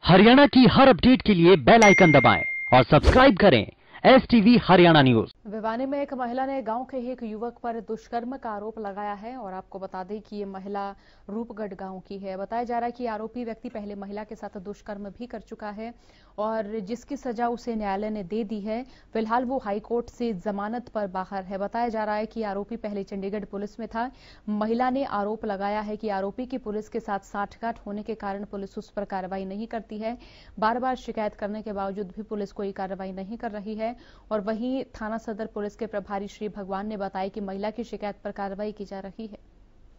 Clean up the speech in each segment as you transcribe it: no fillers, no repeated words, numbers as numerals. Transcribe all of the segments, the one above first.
हरियाणा की हर अपडेट के लिए बेल आइकन दबाएं और सब्सक्राइब करें STV हरियाणा न्यूज। भिवानी में एक महिला ने गांव के ही एक युवक पर दुष्कर्म का आरोप लगाया है और आपको बता दें कि ये महिला रूपगढ़ गांव की है। बताया जा रहा है कि आरोपी व्यक्ति पहले महिला के साथ दुष्कर्म भी कर चुका है और जिसकी सजा उसे न्यायालय ने दे दी है। फिलहाल वो हाईकोर्ट से जमानत पर बाहर है। बताया जा रहा है कि आरोपी पहले चंडीगढ़ पुलिस में था। महिला ने आरोप लगाया है कि आरोपी की पुलिस के साथ साठगांठ होने के कारण पुलिस उस पर कार्रवाई नहीं करती है। बार बार शिकायत करने के बावजूद भी पुलिस कोई कार्रवाई नहीं कर रही है। और वहीं थाना सदर पुलिस के प्रभारी श्री भगवान ने बताया कि महिला की शिकायत पर कार्रवाई की जा रही है।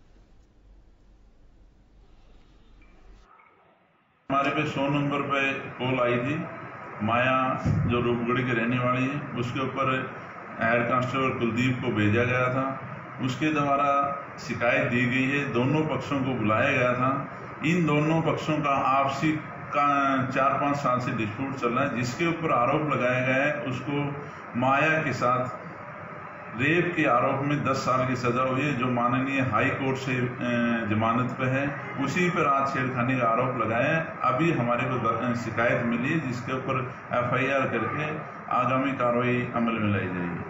हमारे पे 100 नंबर पे कॉल आई थी। माया जो रूपगढ़ की रहने वाली है, उसके ऊपर हेड कांस्टेबल कुलदीप को भेजा गया था। उसके द्वारा शिकायत दी गई है। दोनों पक्षों को बुलाया गया था। इन दोनों पक्षों का आपसी का 4-5 साल से डिस्प्यूट चल रहा है। जिसके ऊपर आरोप लगाया गया है उसको माया के साथ रेप के आरोप में 10 साल की सजा हुई है, जो माननीय हाई कोर्ट से जमानत पे है। उसी पर आज छेड़खानी का आरोप लगाया है। अभी हमारे को शिकायत मिली है, जिसके ऊपर FIR करके आगामी कार्रवाई अमल में लाई जाएगी।